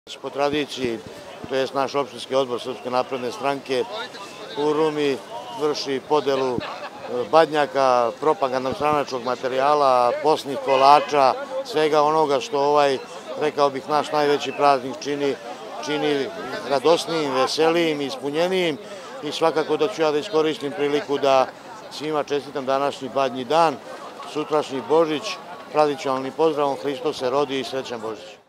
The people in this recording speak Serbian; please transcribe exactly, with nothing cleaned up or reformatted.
Po tradiciji, to je naš opštinski odbor Srpske napredne stranke u Rumi vrši podelu badnjaka, propagandnog stranačkog materijala, posnih kolača, svega onoga što ovaj, rekao bih, naš najveći praznik čini, čini radosnijim, veselijim, ispunjenijim i svakako da ću ja da iskoristim priliku da svima čestitam današnji badnji dan, sutrašnji Božić, tradicionalni pozdravom Hristos se rodi i srećan Božić.